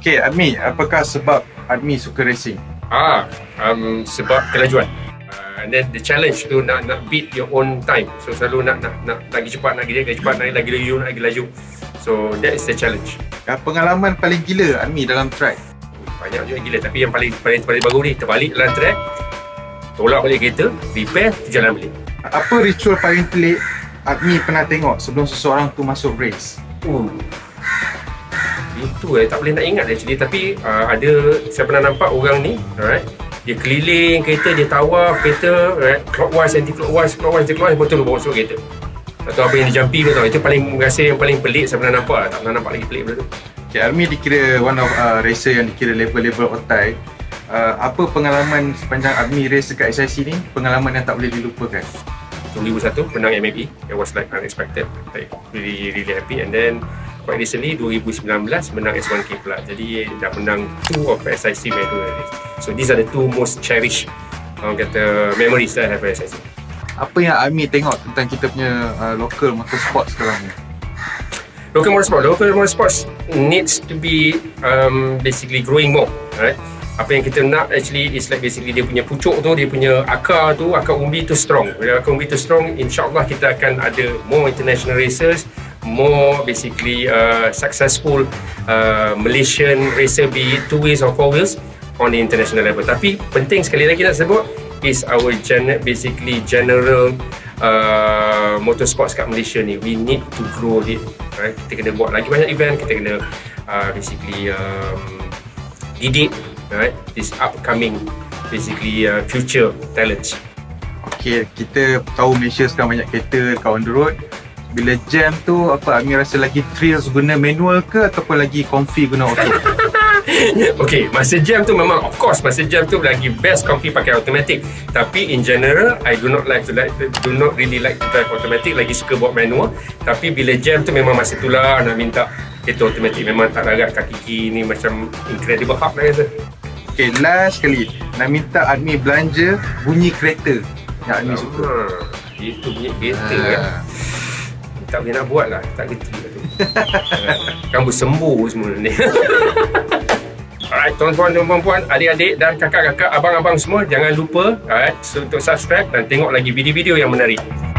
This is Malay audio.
Okay, Admi, apakah sebab Admi suka racing? Sebab kelajuan. And then the challenge tu nak beat your own time. So selalu nak lagi cepat, nak lagi cepat, nak lagi laju. So that is the challenge. Pengalaman paling gila Admi dalam track? Banyak juga gila, tapi yang paling baru ni terbalik dalam track, tolak balik kereta, repair, jalan balik. Apa ritual paling pelik Admi pernah tengok sebelum seseorang tu masuk race? Itu tak boleh nak ingat actually, tapi saya pernah nampak orang ni, alright, dia keliling kereta, dia tawaf kereta, right, clockwise, anti-clockwise, anti-clockwise, betul bawa masuk kereta. Atau apa yang dia jumping ke tau, itu rasa yang paling pelik saya pernah nampak. Tak pernah nampak lagi pelik benda tu. Okay, Admi dikira one of racer yang dikira level otai. Apa pengalaman sepanjang Admi race dekat SIC ni, pengalaman yang tak boleh dilupakan? 2001 menang MMA, it was like unexpected, like really happy. And then quite recently 2019 menang S1K pula. Jadi dah menang 2 of SIC medal. So these are the 2 most cherished memories that I have at SIC. Apa yang Admi tengok tentang kita punya local motorsport sekarang ni? Local motorsports needs to be basically growing more, right? Apa yang kita nak actually is like basically dia punya pucuk tu, dia punya akar umbi tu strong. Bila akar umbi tu strong, insyaAllah kita akan ada more international racers, more basically successful Malaysian racer, be it 2 wheels or 4 wheels on the international level. Tapi penting sekali lagi nak sebut is our general motorsports kat Malaysia ni. We need to grow it, right? Kita kena buat lagi banyak event, kita kena basically didik, right, this upcoming basically future talents. Okay, kita tahu Malaysia sekarang banyak kereta dekat on the road. Bila jam tu, apa Admi rasa lagi thrills guna manual ke ataupun lagi comfy guna auto? Okay, masa jam tu memang of course masa jam tu lagi best comfy pakai automatic. Tapi in general, I do not really like to drive automatic, lagi suka buat manual. Tapi bila jam tu memang masa tu lah nak minta kereta automatic, memang tak larat kaki kiri ni macam incredible hub lah rasa. Okay, last kali nak minta Admi belanja bunyi kereta yang Admi suka. Itu bunyi kereta kan. Tak boleh nak buat lah, tak kerti lah tu. Kan bersembuh semua ni. Alright, tuan-tuan dan puan-puan, adik-adik dan kakak-kakak, abang-abang semua, jangan lupa untuk subscribe dan tengok lagi video-video yang menarik.